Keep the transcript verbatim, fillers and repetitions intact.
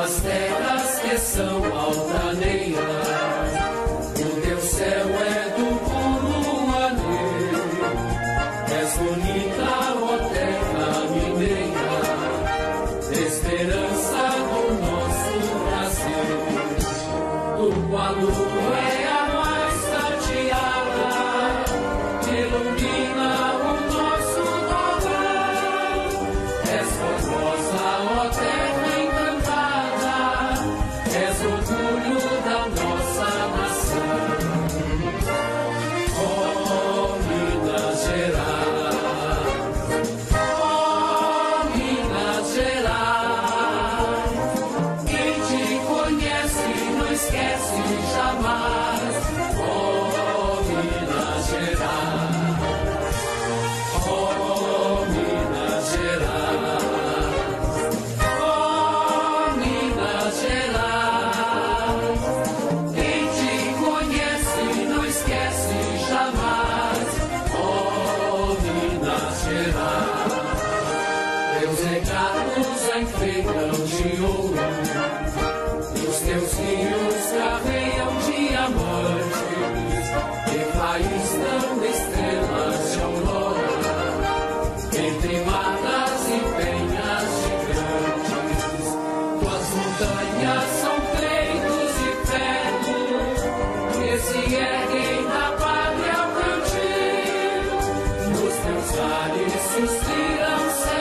as terras que são altaneias. O teu céu é do puro anel. És bonita, ó terra mineira, esperança do nosso Brasil. Tua lua é a mais prateada, que ilumina o nosso dourado. És formosa, ó terra encantada, és orgulho da nossa nação. Oh, Minas Gerais, oh, Minas Gerais, quem te conhece não esquece jamais. Oh, Minas Gerais, oh, Minas Gerais, oh, Minas Gerais, quem te conhece não esquece jamais. Oh, Minas Gerais, teus regatos enfeitam de ouro, os teus rios carreiam diamantes, e faíscam estrelas de aurora, entre matas e penhas gigantes. Tuas montanhas são pleitos de ferro, que se erguem na pátria ao cantil. Nos teus vales suspiram